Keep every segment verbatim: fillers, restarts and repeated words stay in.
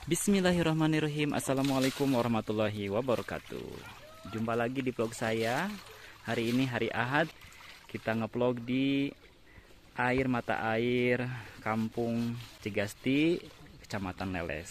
Bismillahirrahmanirrahim. Assalamualaikum warahmatullahi wabarakatuh. Jumpa lagi di vlog saya. Hari ini hari Ahad. Kita ngevlog di air mata air Kampung Cigasti, Kecamatan Leles.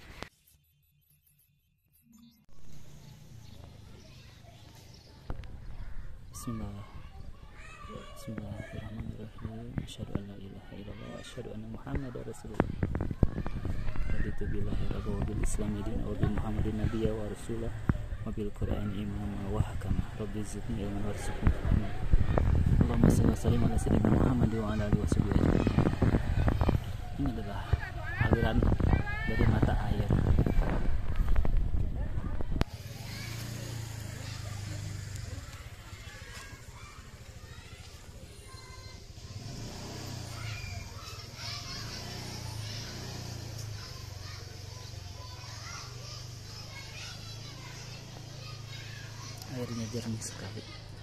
Bismillah. Bismillahirrahmanirrahim. Asyhadu an la ilaha illallah wa asyhadu anna Muhammadar Rasulullah. Raditu billahi rabba wa bil islami dinan wa bi Muhammadin nabiyya wa rasulah wa bil qur'ani imama wa hakama. Rabbi zidni ilman warzuqni fahma. Allahumma shalli wa sallim ala sayyidina Muhammad wa ala alihi washabihi ajmain. Ini adalah aliran dari mata air. Airnya jernih sekali.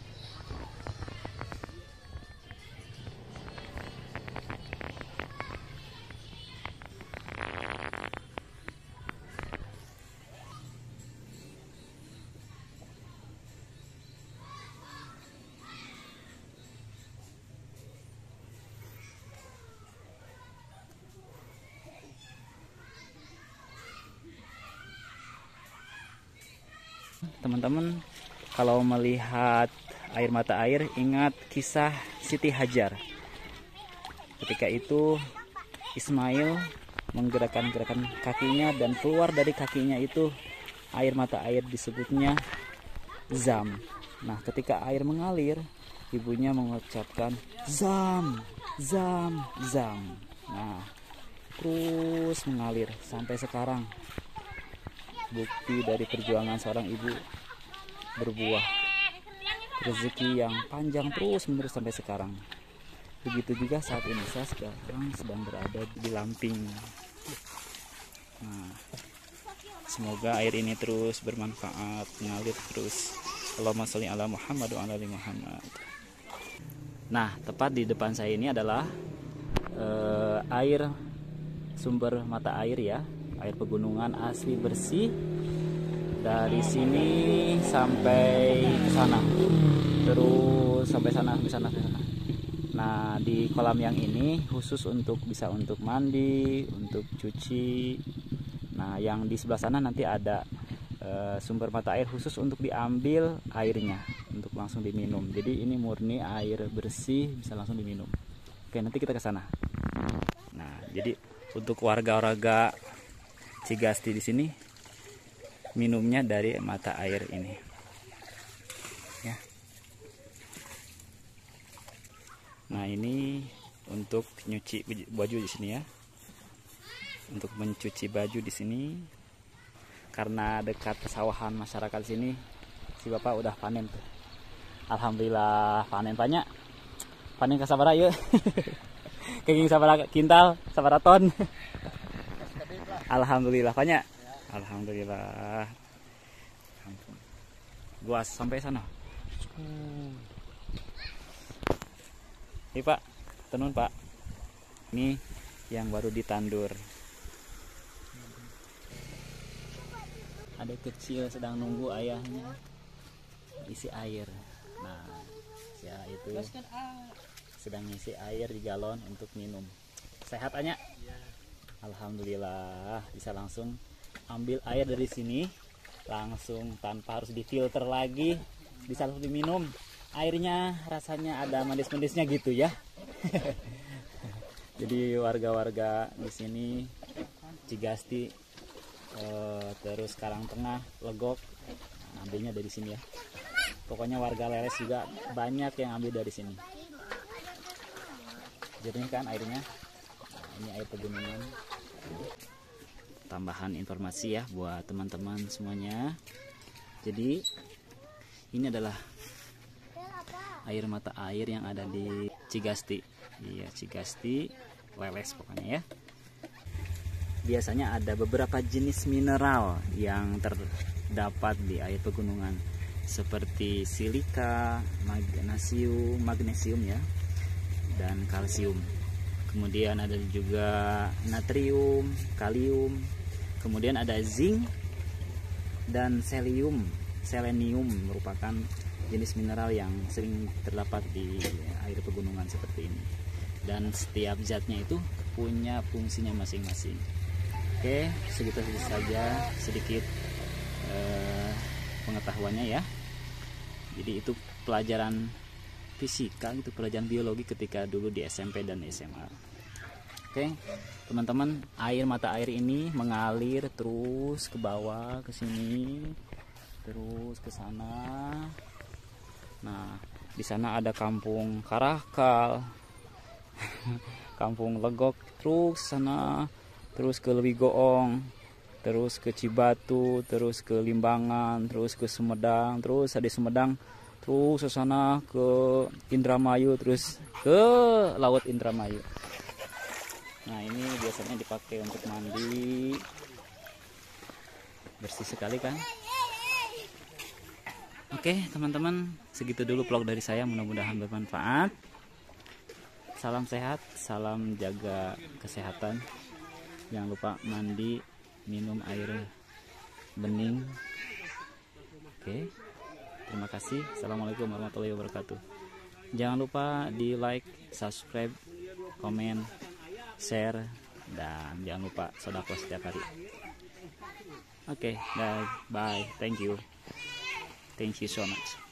Teman-teman, kalau melihat air mata air, ingat kisah Siti Hajar. Ketika itu Ismail menggerakkan-gerakan kakinya dan keluar dari kakinya itu air mata air, disebutnya Zam. Nah, ketika air mengalir, ibunya mengucapkan Zam, Zam, Zam. Nah, terus mengalir sampai sekarang. Bukti dari perjuangan seorang ibu berbuah rezeki yang panjang terus menerus sampai sekarang. Begitu juga saat ini saya sekarang sedang berada di Lamping. Nah, semoga air ini terus bermanfaat, mengalir terus. Allahumma sholli ala Muhammad wa ala ali Muhammad. Nah, tepat di depan saya ini adalah eh, air sumber mata air ya, air pegunungan asli bersih. Dari sini sampai ke sana, terus sampai sana, sampai sana, sampai sana. Nah, di kolam yang ini khusus untuk bisa untuk mandi, untuk cuci. Nah, yang di sebelah sana nanti ada e, sumber mata air khusus untuk diambil airnya, untuk langsung diminum. Jadi ini murni air bersih, bisa langsung diminum. Oke, nanti kita ke sana. Nah, jadi untuk warga-warga Cigasti di sini minumnya dari mata air ini ya. Nah, ini untuk nyuci baju di sini ya, untuk mencuci baju di sini karena dekat pesawahan masyarakat sini. Si bapak udah panen tuh, alhamdulillah panen banyak, panen ke sabara yuk. Kenging sabara kintal, sabara ton. Alhamdulillah banyak. Alhamdulillah. Gua sampai sana. Ini Pak, tenun Pak. Ini yang baru ditandur. Adik kecil sedang nunggu ayahnya isi air. Nah, ya itu sedang isi air di galon untuk minum. Sehat Anya? Alhamdulillah, bisa langsung ambil air dari sini langsung tanpa harus difilter lagi, bisa langsung diminum. Airnya rasanya ada manis-manisnya gitu ya. Jadi warga-warga di sini Cigasti eh, terus Karangtengah, Legok, nah, ambilnya dari sini ya. Pokoknya warga Leles juga banyak yang ambil dari sini. Jernih kan airnya. Nah, ini air pegunungan. Tambahan informasi ya buat teman-teman semuanya. Jadi ini adalah air mata air yang ada di Cigasti. Iya, Cigasti, Leles pokoknya ya. Biasanya ada beberapa jenis mineral yang terdapat di air pegunungan seperti silika, magnesium, magnesium ya, dan kalsium. Kemudian ada juga natrium, kalium, Kemudian ada zinc dan selenium. Selenium merupakan jenis mineral yang sering terdapat di air pegunungan seperti ini. Dan setiap zatnya itu punya fungsinya masing-masing. Oke, segitu saja sedikit eh, pengetahuannya ya. Jadi itu pelajaran fisika, itu pelajaran biologi ketika dulu di S M P dan S M A. Oke, teman-teman, air mata air ini mengalir terus ke bawah ke sini, terus ke sana. Nah, di sana ada kampung Karakal, kampung Legok, terus sana, terus ke Lewigoong, terus ke Cibatu, terus ke Limbangan, terus ke Sumedang, terus ada Sumedang, terus ke sana ke Indramayu, terus ke Laut Indramayu. Nah, ini biasanya dipakai untuk mandi. Bersih sekali kan? Oke, teman-teman, segitu dulu vlog dari saya, mudah-mudahan bermanfaat. Salam sehat, salam jaga kesehatan. Jangan lupa mandi, minum air bening. Oke, terima kasih. Assalamualaikum warahmatullahi wabarakatuh. Jangan lupa di like, subscribe, komen, share, dan jangan lupa sedekah setiap hari. Oke, okay, bye, thank you, thank you so much.